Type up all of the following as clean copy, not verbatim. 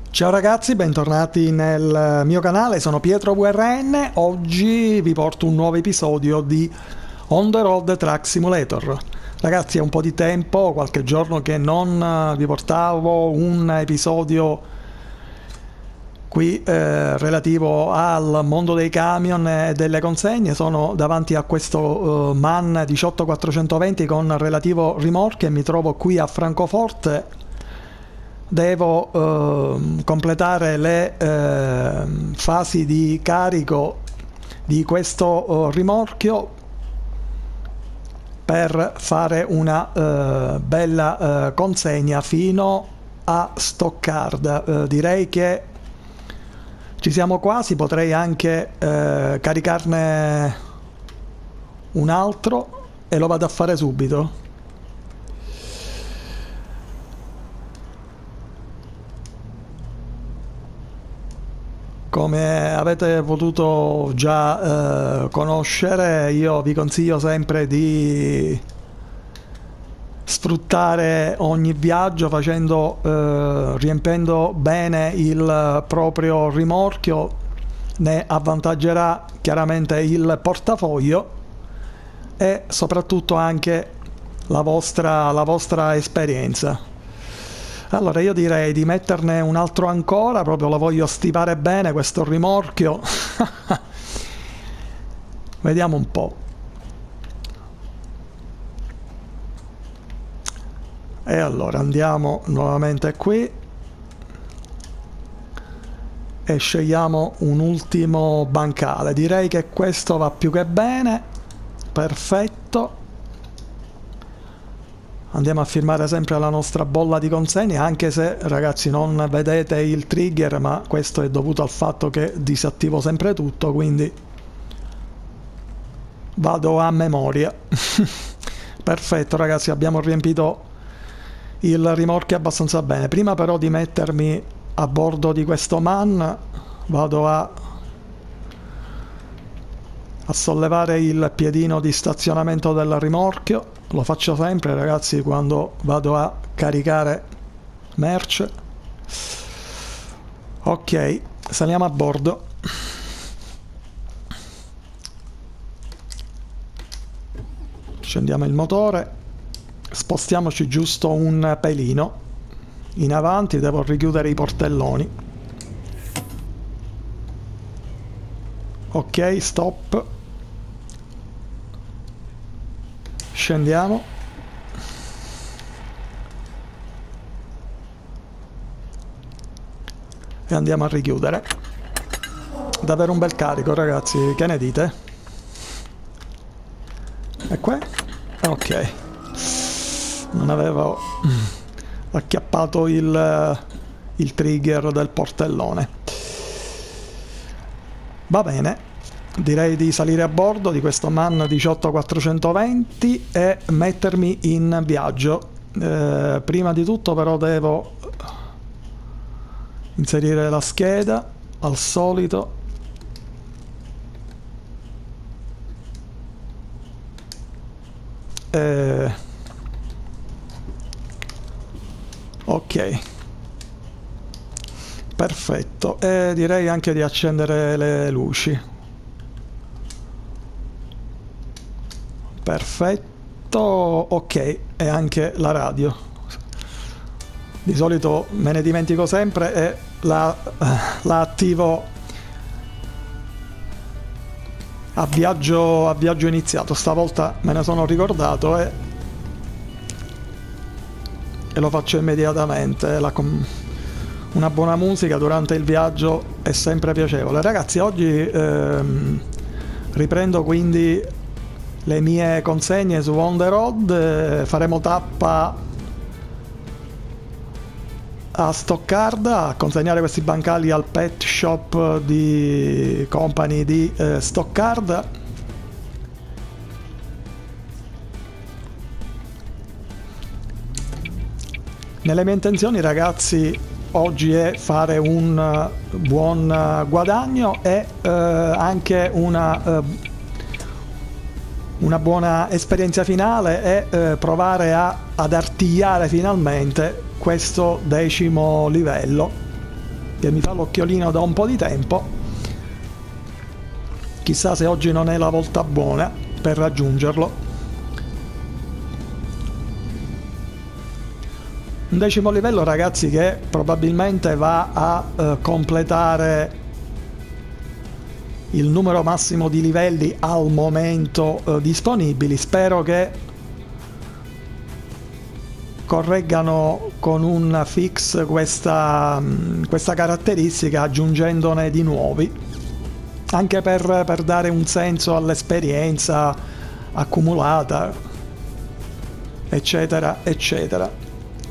Ciao ragazzi, bentornati nel mio canale, sono Pietro VRN. Oggi vi porto un nuovo episodio di On the Road Truck Simulator. Ragazzi, è un po' di tempo, qualche giorno che non vi portavo un episodio qui relativo al mondo dei camion e delle consegne. Sono davanti a questo MAN 18420 con relativo rimorchio e mi trovo qui a Francoforte. Devo completare le fasi di carico di questo rimorchio per fare una bella consegna fino a Stoccarda. Direi che ci siamo quasi, potrei anche caricarne un altro e lo vado a fare subito. Come avete potuto già conoscere, io vi consiglio sempre di sfruttare ogni viaggio riempendo bene il proprio rimorchio. Ne avvantaggerà chiaramente il portafoglio e soprattutto anche la vostra esperienza. Allora io direi di metterne un altro ancora, proprio lo voglio stipare bene questo rimorchio. Vediamo un po'. E allora andiamo nuovamente qui e scegliamo un ultimo bancale. Direi che questo va più che bene, perfetto. Andiamo a firmare sempre la nostra bolla di consegna, anche se ragazzi non vedete il trigger, ma questo è dovuto al fatto che disattivo sempre tutto, quindi vado a memoria. Perfetto ragazzi, abbiamo riempito il rimorchio abbastanza bene. Prima però di mettermi a bordo di questo MAN vado a sollevare il piedino di stazionamento del rimorchio. Lo faccio sempre ragazzi quando vado a caricare merce. Ok, saliamo a bordo. Accendiamo il motore, spostiamoci giusto un pelino in avanti, devo richiudere i portelloni. Ok, stop. Scendiamo. E andiamo a richiudere. Davvero un bel carico ragazzi, che ne dite? E qua? Ok. Non avevo acchiappato il trigger del portellone. Va bene. Direi di salire a bordo di questo MAN 18420 e mettermi in viaggio. Prima di tutto però devo inserire la scheda al solito. Ok, perfetto, e direi anche di accendere le luci. Perfetto, ok, e anche la radio. Di solito me ne dimentico sempre e la attivo a viaggio iniziato. Stavolta me ne sono ricordato e lo faccio immediatamente. Una buona musica durante il viaggio è sempre piacevole. Ragazzi, oggi riprendo quindi le mie consegne su On the Road. Faremo tappa a Stoccarda a consegnare questi bancali al pet shop di company di Stoccarda. Nelle mie intenzioni ragazzi oggi è fare un buon guadagno e anche una buona esperienza finale e provare ad artigliare finalmente questo 10° livello. che mi fa l'occhiolino da un po' di tempo. Chissà se oggi non è la volta buona per raggiungerlo. Un 10° livello, ragazzi, che probabilmente va a completare il numero massimo di livelli al momento disponibili. Spero che correggano con un fix questa caratteristica, aggiungendone di nuovi, anche per dare un senso all'esperienza accumulata, eccetera eccetera.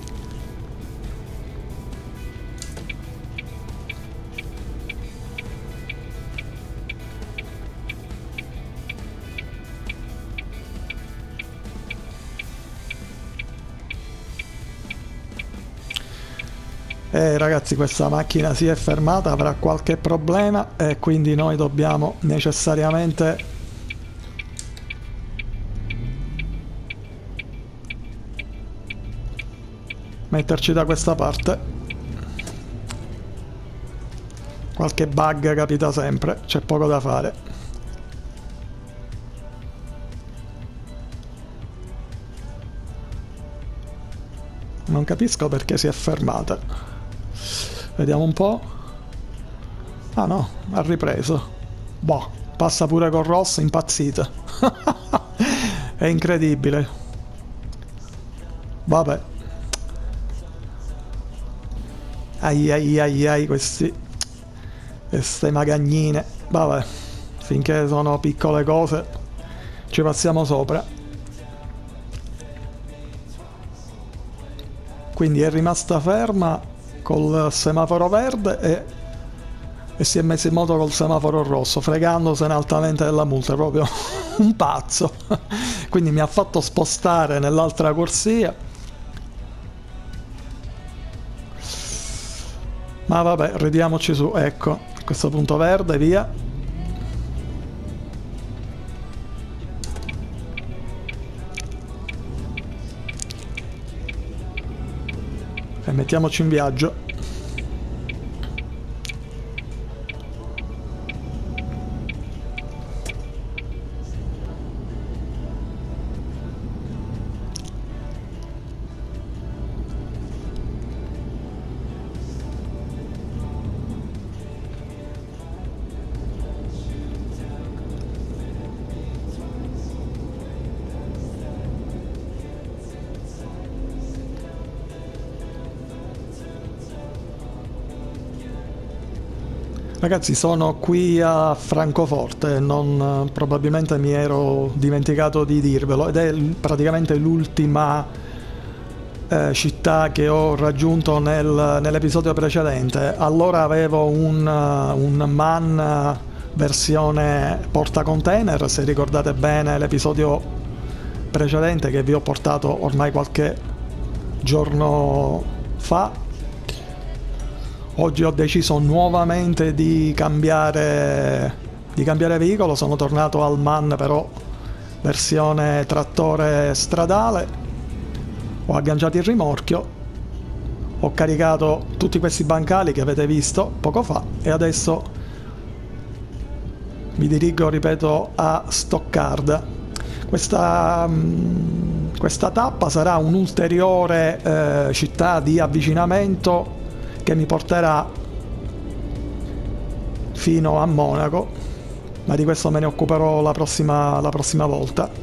Ragazzi, questa macchina si è fermata, avrà qualche problema e quindi noi dobbiamo necessariamente metterci da questa parte. Qualche bug capita sempre, c'è poco da fare. Non capisco perché si è fermata. Vediamo un po'. Ah no, ha ripreso. Boh, passa pure con rosso, impazzita. È incredibile. Vabbè. Ai ai ai ai, queste magagnine. Vabbè, finché sono piccole cose ci passiamo sopra. Quindi è rimasta ferma col semaforo verde e si è messo in moto col semaforo rosso, fregandosene altamente della multa, proprio un pazzo. Quindi mi ha fatto spostare nell'altra corsia. Ma vabbè, ridiamoci su, ecco, a questo punto verde, via. E mettiamoci in viaggio. Ragazzi, sono qui a Francoforte, probabilmente mi ero dimenticato di dirvelo, ed è praticamente l'ultima città che ho raggiunto nell'episodio precedente. Allora avevo un MAN versione portacontainer, se ricordate bene l'episodio precedente che vi ho portato ormai qualche giorno fa. Oggi ho deciso nuovamente di cambiare veicolo, sono tornato al MAN però versione trattore stradale, ho agganciato il rimorchio, ho caricato tutti questi bancali che avete visto poco fa e adesso mi dirigo, ripeto, a Stoccarda. Questa tappa sarà un'ulteriore città di avvicinamento che mi porterà fino a Monaco, ma di questo me ne occuperò la prossima volta.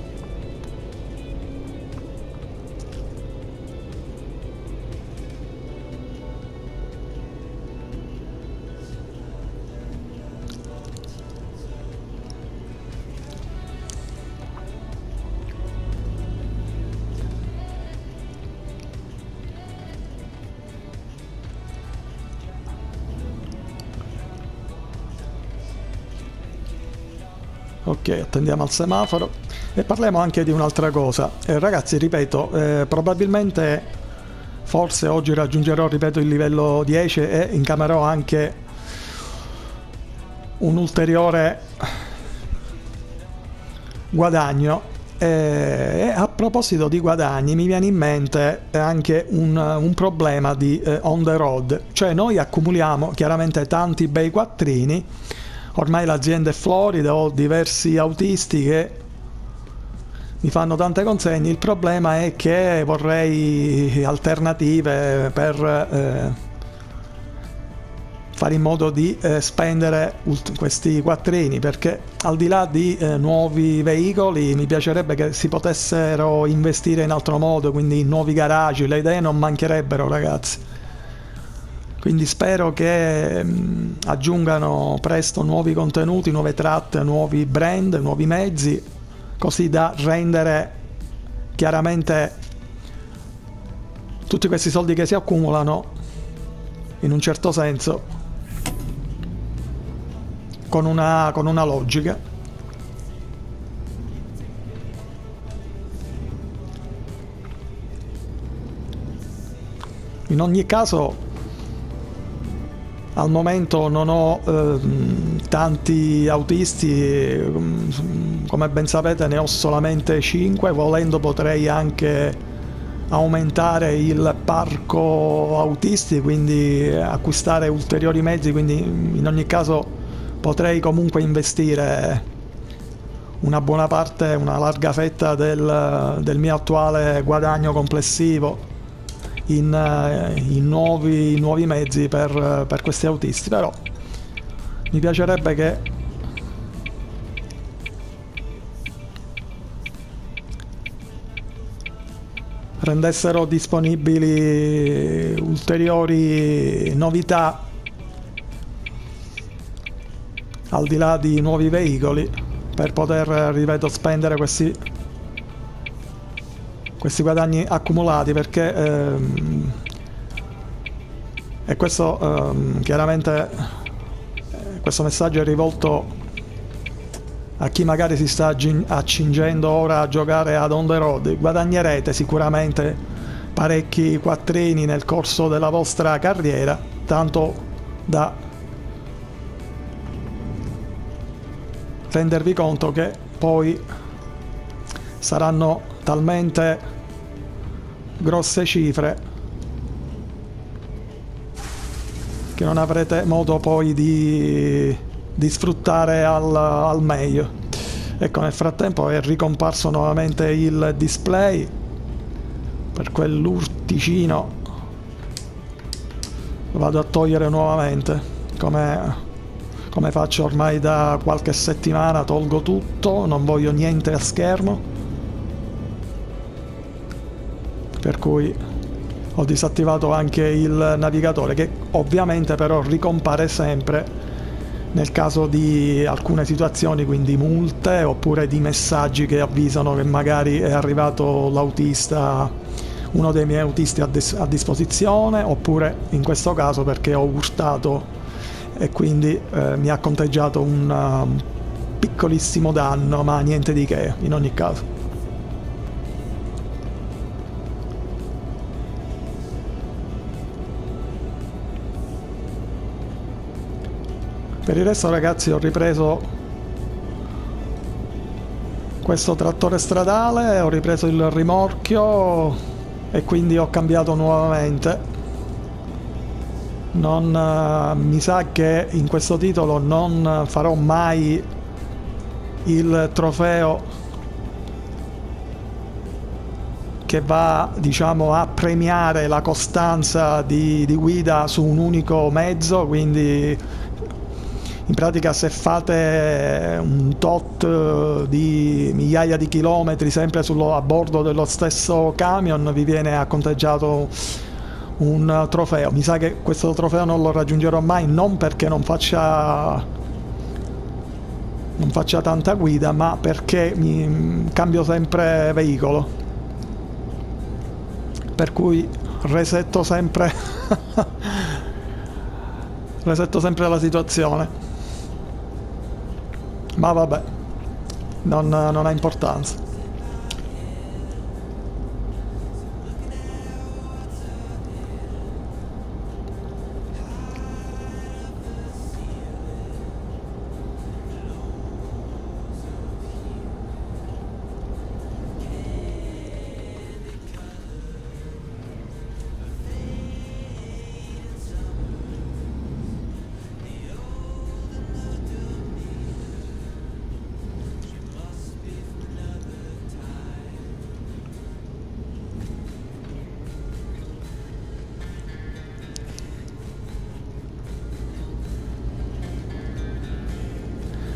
Ok, attendiamo al semaforo e parliamo anche di un'altra cosa. Ragazzi, ripeto, probabilmente, forse oggi raggiungerò, ripeto, il livello 10 e incamerò anche un ulteriore guadagno E a proposito di guadagni, mi viene in mente anche un problema di on the road, cioè noi accumuliamo chiaramente tanti bei quattrini, ormai l'azienda è florida, ho diversi autisti che mi fanno tante consegne, il problema è che vorrei alternative per fare in modo di spendere questi quattrini, perché al di là di nuovi veicoli mi piacerebbe che si potessero investire in altro modo, quindi in nuovi garage, le idee non mancherebbero, ragazzi. Quindi spero che aggiungano presto nuovi contenuti, nuove tratte, nuovi brand, nuovi mezzi, così da rendere chiaramente tutti questi soldi che si accumulano in un certo senso con una logica. In ogni caso, al momento non ho tanti autisti, come ben sapete ne ho solamente 5, volendo potrei anche aumentare il parco autisti, quindi acquistare ulteriori mezzi, quindi in ogni caso potrei comunque investire una buona parte, una larga fetta del mio attuale guadagno complessivo in nuovi mezzi per questi autisti, però mi piacerebbe che rendessero disponibili ulteriori novità al di là di nuovi veicoli per poter, ripeto, spendere questi guadagni accumulati, perché e questo chiaramente questo messaggio è rivolto a chi magari si sta accingendo ora a giocare ad on the road. Guadagnerete sicuramente parecchi quattrini nel corso della vostra carriera, tanto da rendervi conto che poi saranno talmente grosse cifre che non avrete modo poi di sfruttare al meglio. Ecco, nel frattempo è ricomparso nuovamente il display per quell'urticino, lo vado a togliere nuovamente come faccio ormai da qualche settimana, tolgo tutto, non voglio niente a schermo, per cui ho disattivato anche il navigatore, che ovviamente però ricompare sempre nel caso di alcune situazioni, quindi multe oppure di messaggi che avvisano che magari è arrivato l'autista, uno dei miei autisti a disposizione, oppure in questo caso perché ho urtato e quindi mi ha conteggiato un piccolissimo danno, ma niente di che in ogni caso. Per il resto, ragazzi, ho ripreso questo trattore stradale, ho ripreso il rimorchio e quindi ho cambiato nuovamente. Mi sa che in questo titolo non farò mai il trofeo che va, diciamo, a premiare la costanza di guida su un unico mezzo, quindi in pratica se fate un tot di migliaia di chilometri sempre a bordo dello stesso camion vi viene acconteggiato un trofeo. Mi sa che questo trofeo non lo raggiungerò mai, non perché non faccia tanta guida, ma perché cambio sempre veicolo, per cui resetto sempre la situazione, ma vabbè, non ha importanza.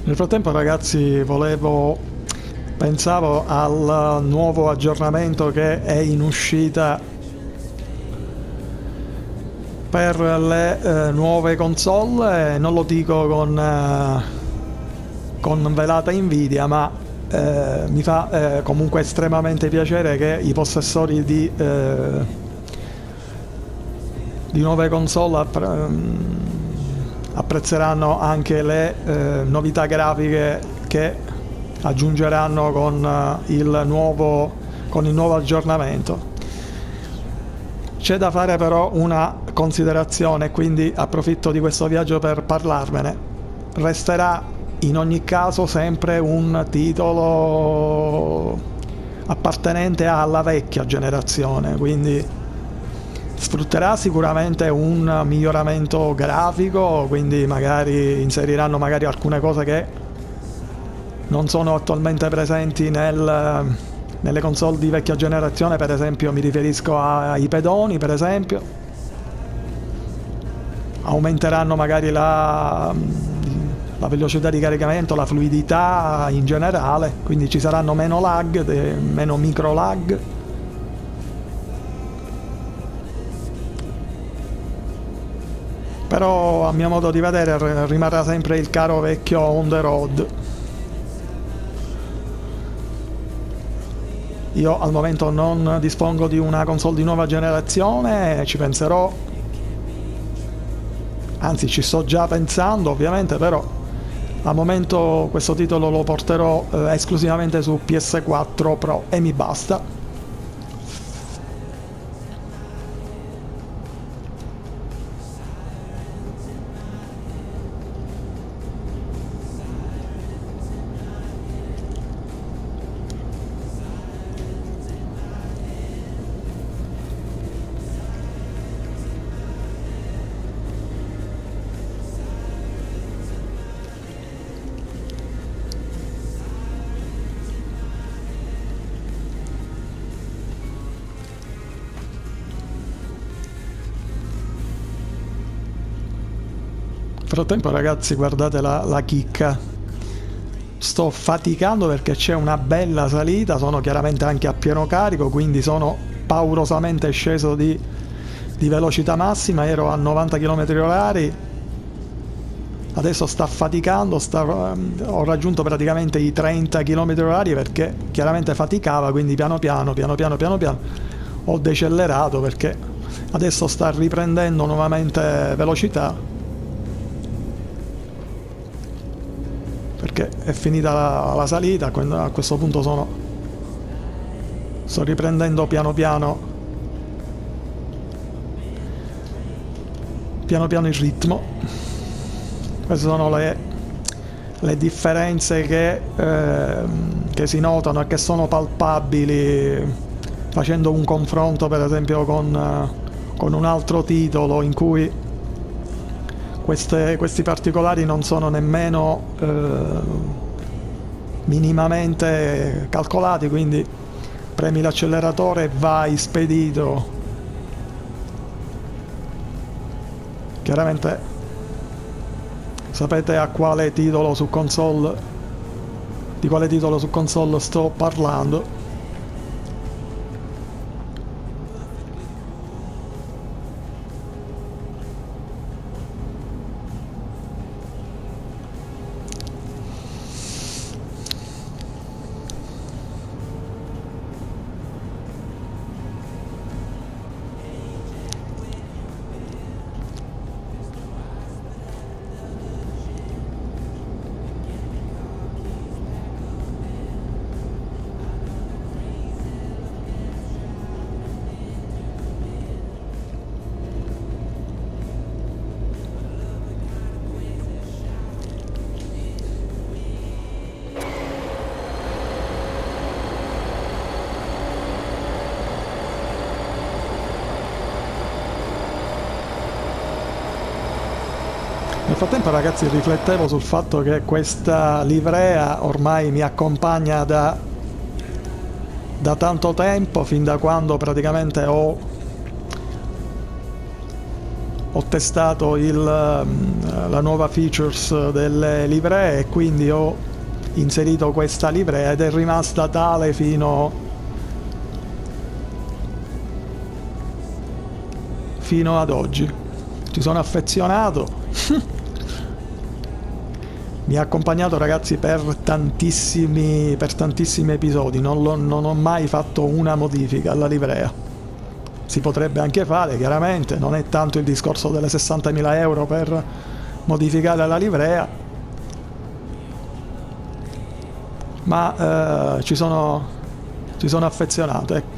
Nel frattempo, ragazzi, pensavo al nuovo aggiornamento che è in uscita per le nuove console. Non lo dico con velata invidia, ma mi fa comunque estremamente piacere che i possessori di nuove console apprezzeranno anche le novità grafiche che aggiungeranno con il nuovo aggiornamento. C'è da fare però una considerazione, quindi approfitto di questo viaggio per parlarvene. Resterà in ogni caso sempre un titolo appartenente alla vecchia generazione, quindi sfrutterà sicuramente un miglioramento grafico, quindi magari inseriranno magari alcune cose che non sono attualmente presenti nelle console di vecchia generazione. Per esempio mi riferisco ai pedoni, per esempio. Aumenteranno magari la velocità di caricamento, la fluidità in generale, quindi ci saranno meno lag, meno micro lag. Però a mio modo di vedere rimarrà sempre il caro vecchio on the road. Io al momento non dispongo di una console di nuova generazione, ci penserò, anzi ci sto già pensando ovviamente, però al momento questo titolo lo porterò esclusivamente su PS4 Pro e mi basta. Nel frattempo, ragazzi, guardate la chicca. Sto faticando perché c'è una bella salita, sono chiaramente anche a pieno carico, quindi sono paurosamente sceso di velocità massima, ero a 90 km/h, adesso sta faticando, ho raggiunto praticamente i 30 km/h perché chiaramente faticava, quindi piano piano ho decelerato perché adesso sta riprendendo nuovamente velocità, perché è finita la salita. A questo punto sto riprendendo piano piano il ritmo. Queste sono le differenze che si notano e che sono palpabili facendo un confronto per esempio con un altro titolo in cui questi particolari non sono nemmeno minimamente calcolati, quindi premi l'acceleratore e vai spedito. Chiaramente sapete di quale titolo su console sto parlando. Nel frattempo, ragazzi, riflettevo sul fatto che questa livrea ormai mi accompagna da tanto tempo, fin da quando praticamente ho ho testato la nuova features delle livree e quindi ho inserito questa livrea ed è rimasta tale fino ad oggi. Ci sono affezionato. Mi ha accompagnato, ragazzi, per tantissimi episodi. Non ho mai fatto una modifica alla livrea. Si potrebbe anche fare, chiaramente, non è tanto il discorso delle 60.000 euro per modificare la livrea, ma ci sono affezionato, ecco.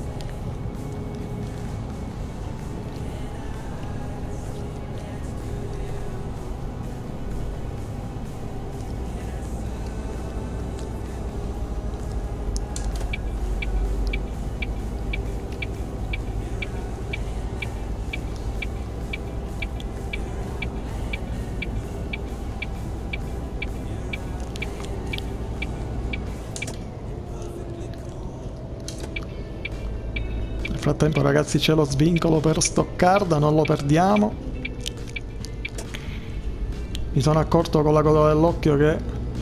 Nel frattempo, ragazzi, c'è lo svincolo per Stoccarda, non lo perdiamo. Mi sono accorto con la coda dell'occhio che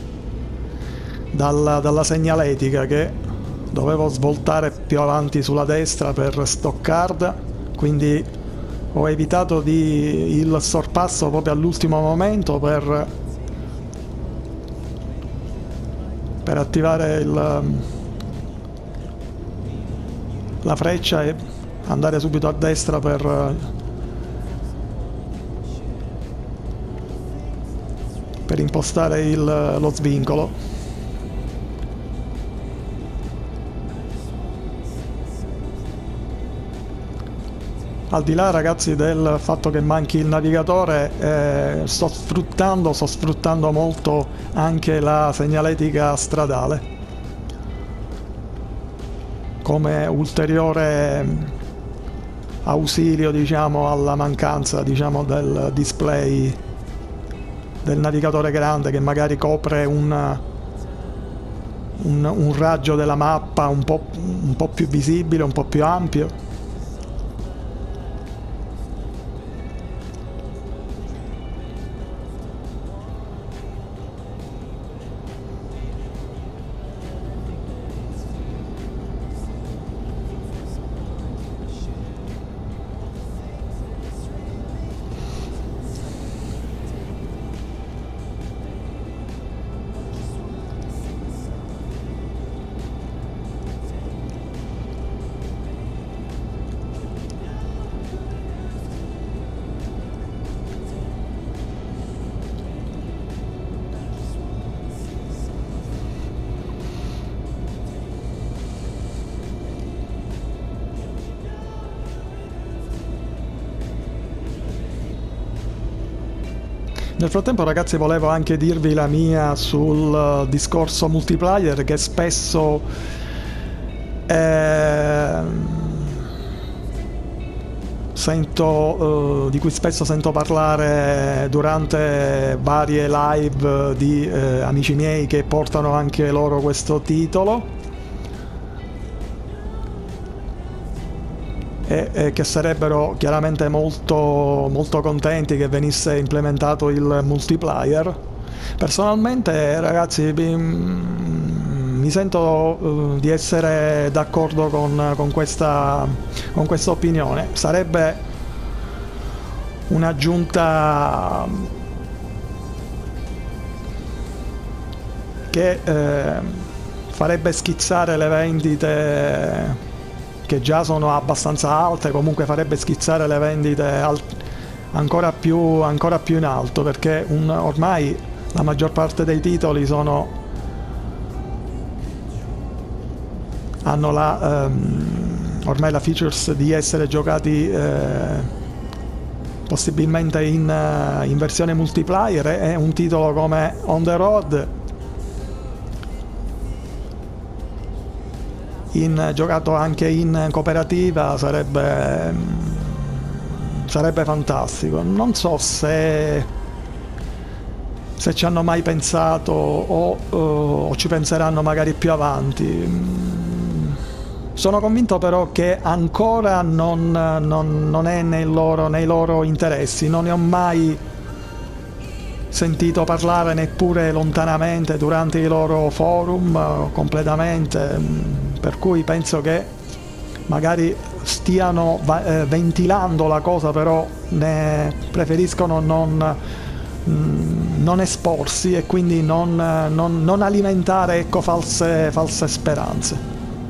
dalla segnaletica che dovevo svoltare più avanti sulla destra per Stoccarda, quindi ho evitato il sorpasso proprio all'ultimo momento per attivare la freccia e andare subito a destra per impostare lo svincolo. Al di là, ragazzi, del fatto che manchi il navigatore, sto sfruttando molto anche la segnaletica stradale come ulteriore ausilio, diciamo, alla mancanza, diciamo, del display del navigatore grande, che magari copre un raggio della mappa un po' più visibile, un po' più ampio. Nel frattempo, ragazzi, volevo anche dirvi la mia sul discorso multiplayer, che spesso di cui spesso sento parlare durante varie live di amici miei che portano anche loro questo titolo, e che sarebbero chiaramente molto contenti che venisse implementato il multiplayer. Personalmente, ragazzi, mi sento di essere d'accordo con questa opinione. Sarebbe un'aggiunta che farebbe schizzare le vendite, che già sono abbastanza alte, comunque farebbe schizzare le vendite ancora più in alto, perché ormai la maggior parte dei titoli hanno ormai la features di essere giocati possibilmente in versione multiplayer, e un titolo come On the Road giocato anche in cooperativa sarebbe fantastico. Non so se ci hanno mai pensato o ci penseranno magari più avanti. Sono convinto però che ancora non è nei loro interessi, non ne ho mai sentito parlare neppure lontanamente durante i loro forum, completamente, per cui penso che magari stiano ventilando la cosa, però ne preferiscono non esporsi e quindi non alimentare, ecco, false speranze.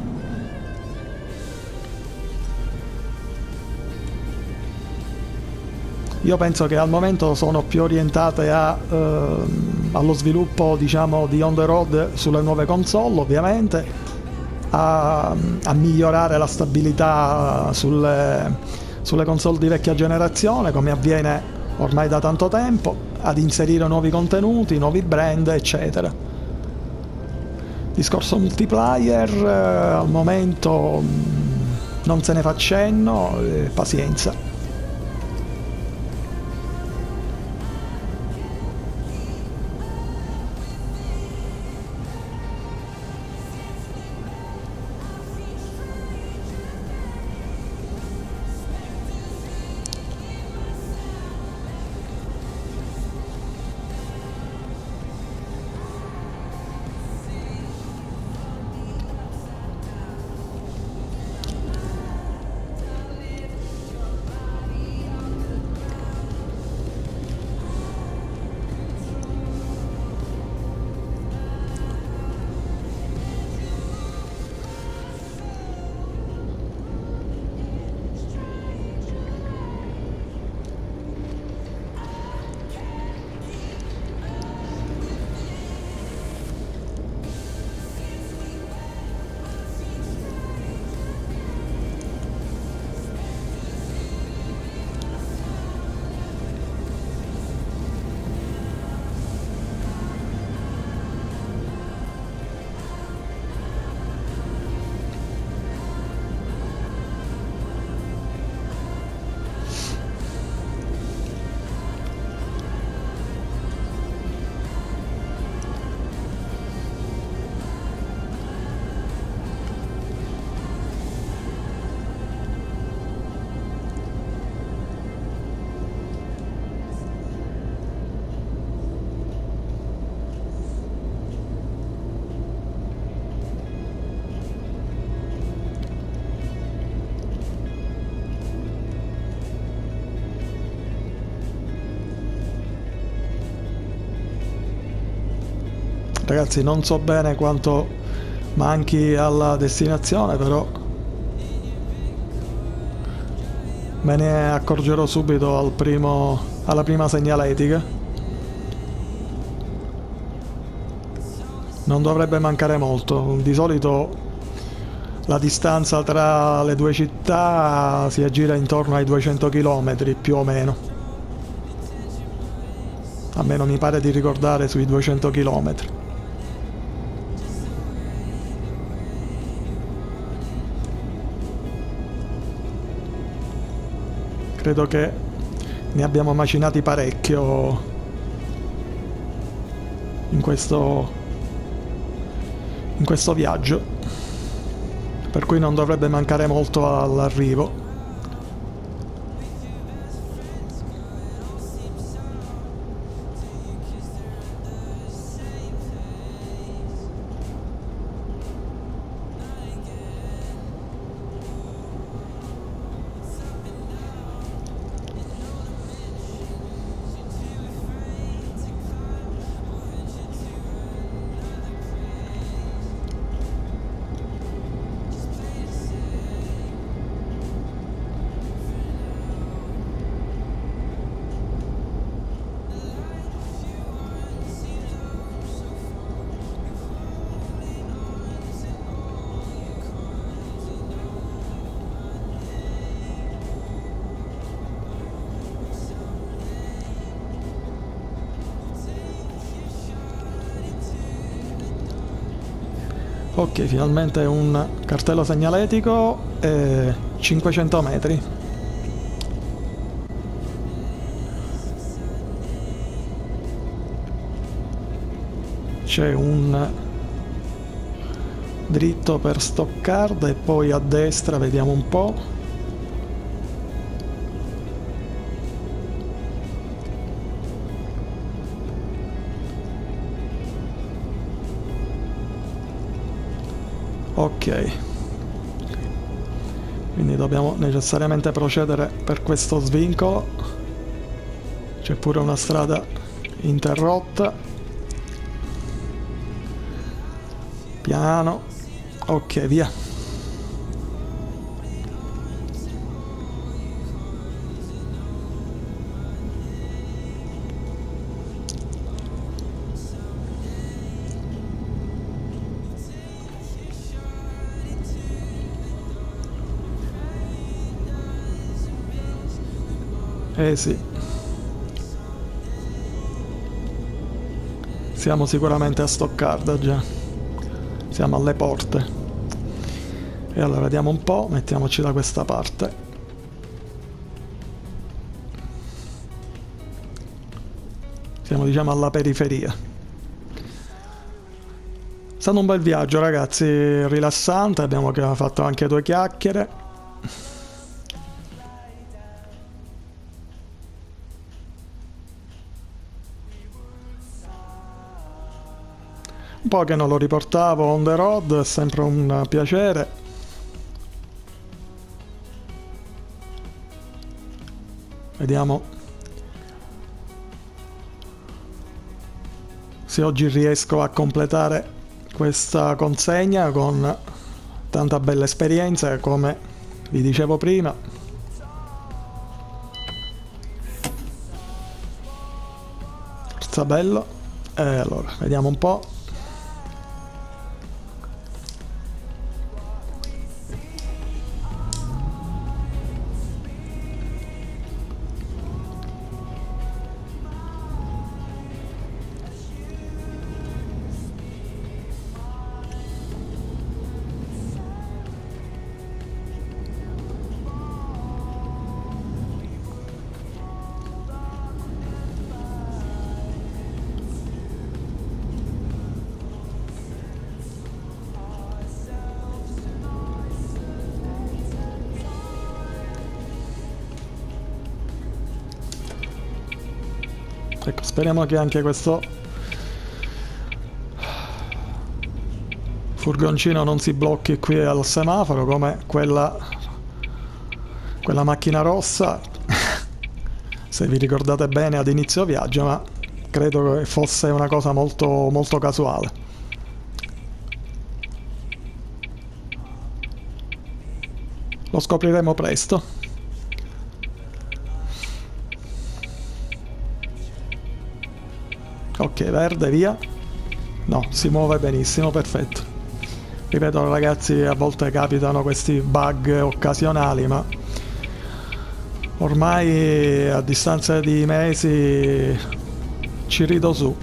Io penso che al momento sono più orientate allo sviluppo, diciamo, di on the road sulle nuove console, ovviamente, a migliorare la stabilità sulle console di vecchia generazione, come avviene ormai da tanto tempo, ad inserire nuovi contenuti, nuovi brand, eccetera. Discorso multiplayer, al momento non se ne fa cenno, pazienza. Ragazzi, non so bene quanto manchi alla destinazione, però me ne accorgerò subito alla prima segnaletica. Non dovrebbe mancare molto. Di solito la distanza tra le due città si aggira intorno ai 200 km più o meno. Almeno mi pare di ricordare sui 200 km. Credo che ne abbiamo macinati parecchio in questo viaggio, per cui non dovrebbe mancare molto all'arrivo. Ok, finalmente un cartello segnaletico e 500 metri. C'è un dritto per Stoccarda e poi a destra, vediamo un po'. Ok, quindi dobbiamo necessariamente procedere per questo svincolo. C'è pure una strada interrotta. Piano. Ok, via. Eh sì. Siamo sicuramente a Stoccarda già. Siamo alle porte. E allora vediamo un po', mettiamoci da questa parte. Siamo diciamo alla periferia. È stato un bel viaggio ragazzi, rilassante, abbiamo fatto anche 2 chiacchiere. Un po' che non lo riportavo on the road, è sempre un piacere. Vediamo se oggi riesco a completare questa consegna con tanta bella esperienza, come vi dicevo prima. Forza bello. E allora, vediamo un po'. Ecco, speriamo che anche questo furgoncino non si blocchi qui al semaforo come quella macchina rossa, se vi ricordate bene ad inizio viaggio, ma credo che fosse una cosa molto, molto casuale. Lo scopriremo presto. Ok, verde, via. No, si muove benissimo, perfetto. Ripeto ragazzi, a volte capitano questi bug occasionali, ma ormai a distanza di mesi ci rido su.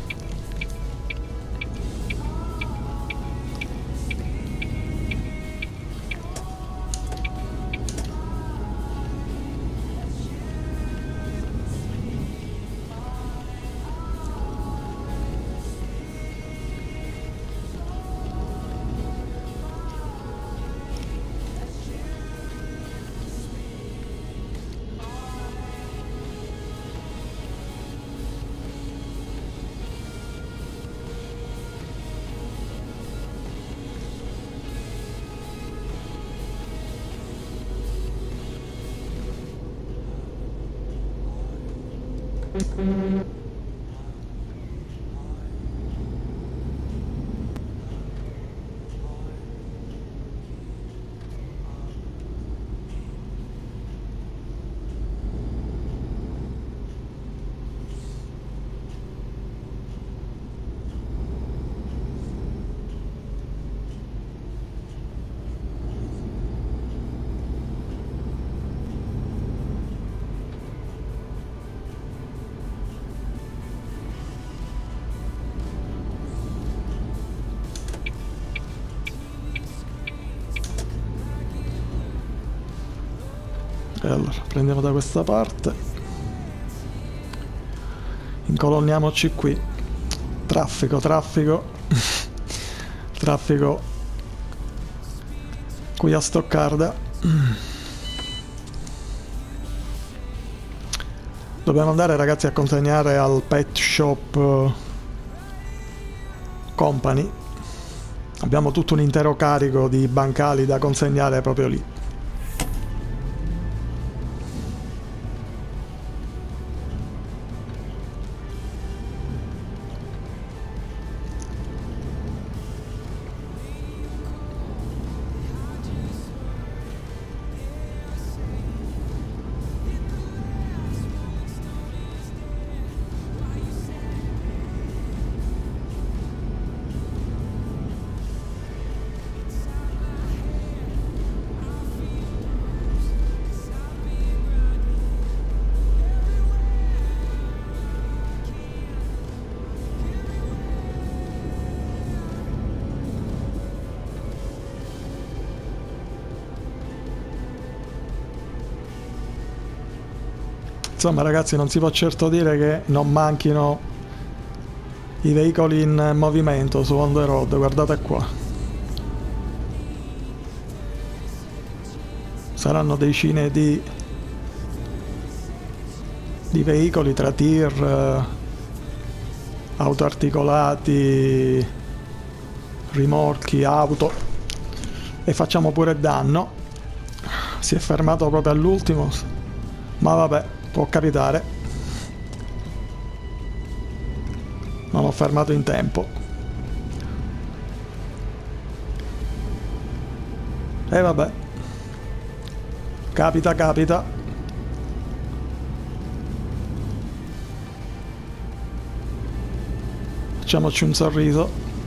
E allora prendiamo da questa parte, incolonniamoci qui. Traffico traffico qui a Stoccarda. Dobbiamo andare, ragazzi, a consegnare al Pet Shop Company. Abbiamo tutto un intero carico di bancali da consegnare proprio lì. Insomma, ragazzi, non si può certo dire che non manchino i veicoli in movimento su on the road. Guardate qua, saranno decine di veicoli tra tir, auto articolati, rimorchi, auto, e facciamo pure danno. Si è fermato proprio all'ultimo, ma vabbè, può capitare. Non ho fermato in tempo. E vabbè, capita, capita. Facciamoci un sorriso.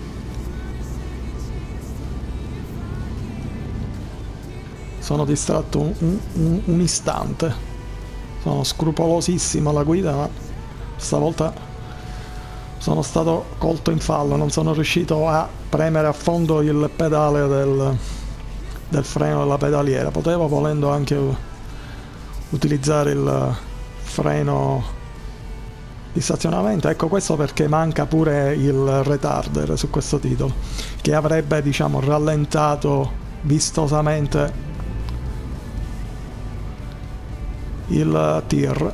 Sono distratto un istante. Sono scrupolosissimo alla guida, ma stavolta sono stato colto in fallo. Non sono riuscito a premere a fondo il pedale del freno della pedaliera. Potevo, volendo, anche utilizzare il freno di stazionamento. Ecco, questo perché manca pure il retarder su questo titolo, che avrebbe, diciamo, rallentato vistosamente il tir.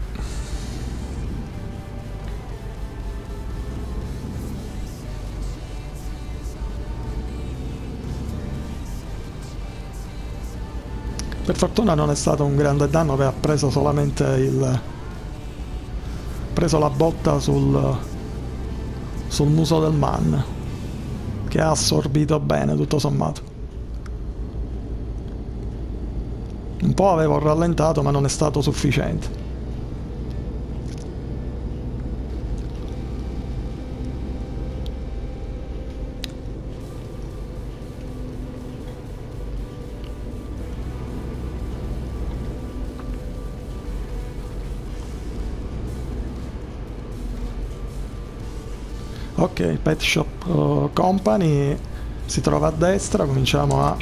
Per fortuna non è stato un grande danno, che ha preso solamente preso la botta sul muso del man, che ha assorbito bene tutto sommato. Un po' avevo rallentato, ma non è stato sufficiente. Ok, Pet Shop Company si trova a destra. Cominciamo a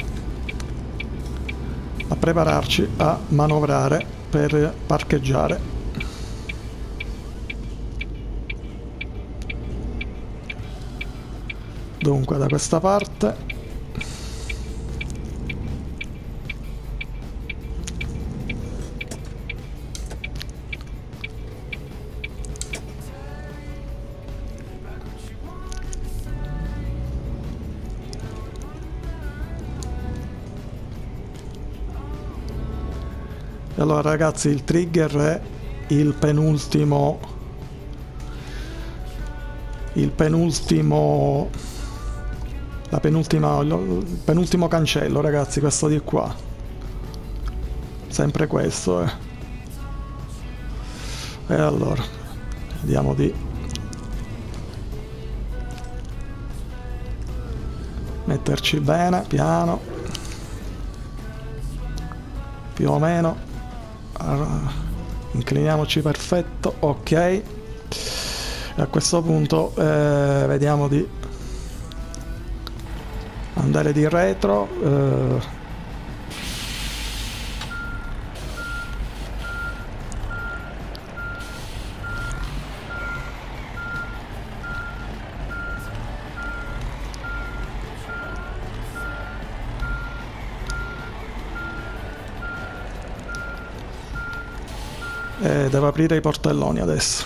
prepararci a manovrare per parcheggiare. Dunque, da questa parte. Allora, ragazzi, il trigger è il penultimo il penultimo il penultimo cancello, ragazzi, questo di qua, sempre questo. E allora vediamo di metterci bene, piano, più o meno. Incliniamoci, perfetto, ok. E a questo punto vediamo di andare di retro. Devo aprire i portelloni adesso.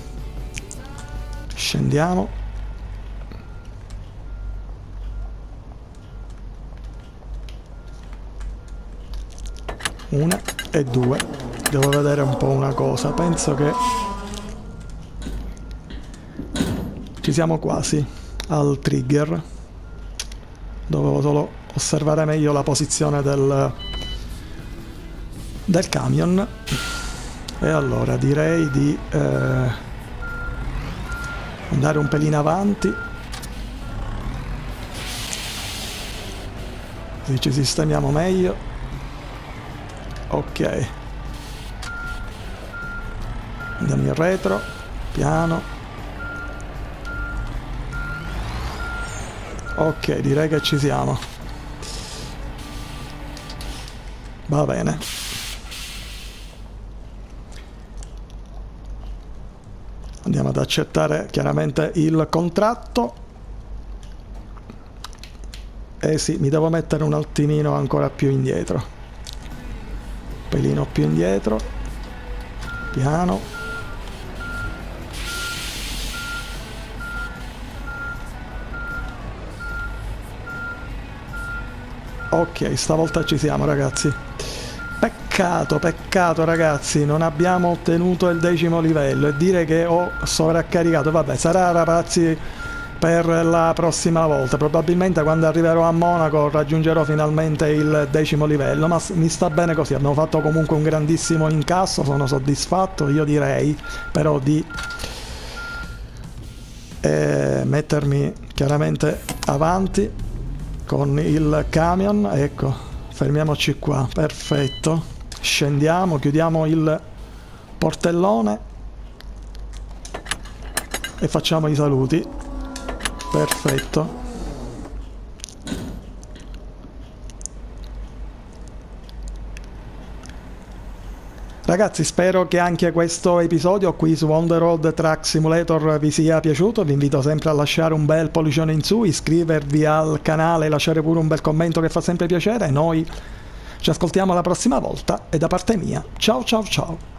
Scendiamo. Una e due. Devo vedere un po' una cosa. Penso che ci siamo quasi al trigger. Dovevo solo osservare meglio la posizione del camion. E allora direi di andare un pelino avanti, così ci sistemiamo meglio. Ok, andiamo in retro, piano. Ok, direi che ci siamo. Va bene. Andiamo ad accettare chiaramente il contratto. Eh sì, mi devo mettere un attimino ancora più indietro. Un pelino più indietro. Piano. Ok, stavolta ci siamo, ragazzi. Peccato ragazzi, non abbiamo ottenuto il 10° livello e dire che ho sovraccaricato. Vabbè, sarà ragazzi per la prossima volta. Probabilmente quando arriverò a Monaco raggiungerò finalmente il 10° livello, ma mi sta bene così. Abbiamo fatto comunque un grandissimo incasso, sono soddisfatto. Io direi però di mettermi chiaramente avanti con il camion. Ecco, fermiamoci qua, perfetto. Scendiamo, chiudiamo il portellone e facciamo i saluti. Perfetto. Ragazzi, spero che anche questo episodio qui su On The Road Truck Simulator vi sia piaciuto. Vi invito sempre a lasciare un bel pollicione in su, iscrivervi al canale e lasciare pure un bel commento che fa sempre piacere. Noi ci ascoltiamo la prossima volta e da parte mia, ciao ciao ciao!